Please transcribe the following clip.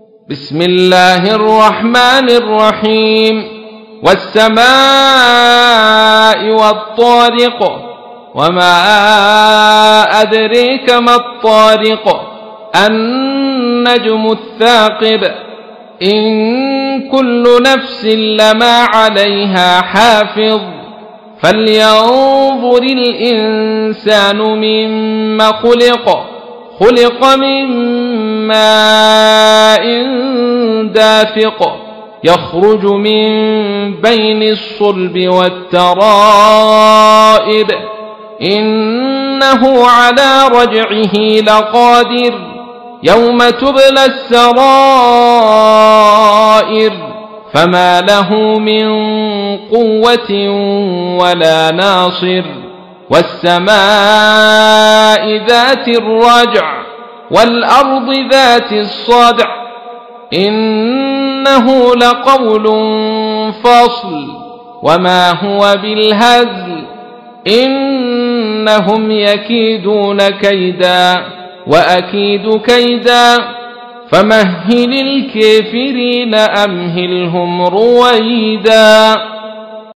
بسم الله الرحمن الرحيم والسماء والطارق وما أدريك ما الطارق النجم الثاقب إن كل نفس لما عليها حافظ فلينظر الإنسان مما خلق من ماء دافق يخرج من بين الصلب والترائب إنه على رجعه لقادر يوم تبلى السرائر فما له من قوة ولا ناصر والسماء ذات الرجع والأرض ذات الصدع إنه لقول فصل وما هو بالهزل إنهم يكيدون كيدا وأكيد كيدا فمهل الكافرين أمهلهم رويدا.